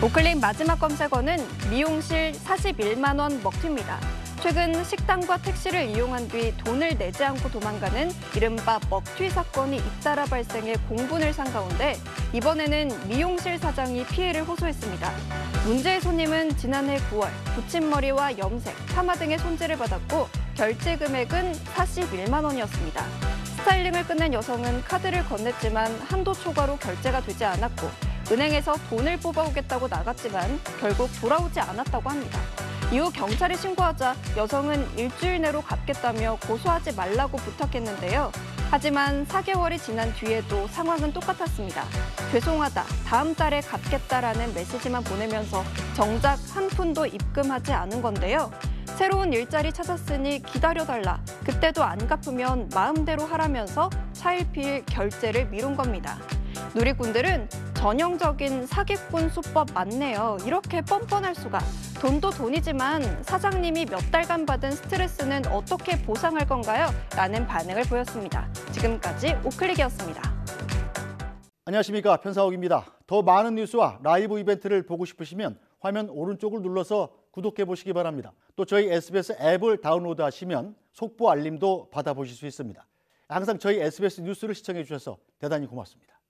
우클릭 마지막 검색어는 미용실 41만 원 먹튀입니다. 최근 식당과 택시를 이용한 뒤 돈을 내지 않고 도망가는 이른바 먹튀 사건이 잇따라 발생해 공분을 산 가운데 이번에는 미용실 사장이 피해를 호소했습니다. 문제의 손님은 지난해 9월 붙임머리와 염색, 파마 등의 손질을 받았고 결제 금액은 41만 원이었습니다. 스타일링을 끝낸 여성은 카드를 건넸지만 한도 초과로 결제가 되지 않았고 은행에서 돈을 뽑아오겠다고 나갔지만 결국 돌아오지 않았다고 합니다. 이후 경찰에 신고하자 여성은 일주일 내로 갚겠다며 고소하지 말라고 부탁했는데요. 하지만 4개월이 지난 뒤에도 상황은 똑같았습니다. 죄송하다, 다음 달에 갚겠다라는 메시지만 보내면서 정작 한 푼도 입금하지 않은 건데요. 새로운 일자리 찾았으니 기다려달라, 그때도 안 갚으면 마음대로 하라면서 차일피일 결제를 미룬 겁니다. 누리꾼들은 전형적인 사기꾼 수법 맞네요. 이렇게 뻔뻔할 수가. 돈도 돈이지만 사장님이 몇 달간 받은 스트레스는 어떻게 보상할 건가요? 라는 반응을 보였습니다. 지금까지 우클릭이었습니다. 안녕하십니까, 편사옥입니다. 더 많은 뉴스와 라이브 이벤트를 보고 싶으시면 화면 오른쪽을 눌러서 구독해 보시기 바랍니다. 또 저희 SBS 앱을 다운로드하시면 속보 알림도 받아보실 수 있습니다. 항상 저희 SBS 뉴스를 시청해 주셔서 대단히 고맙습니다.